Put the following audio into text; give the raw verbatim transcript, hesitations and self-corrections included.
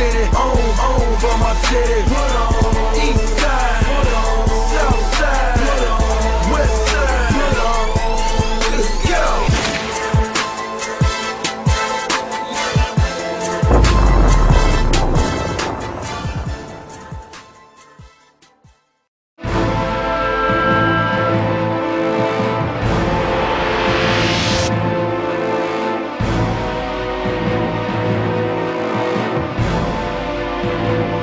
city, on, on for my city. Put on, east side, put on, south side, put on, west side, put on. Let's go. We'll be right back.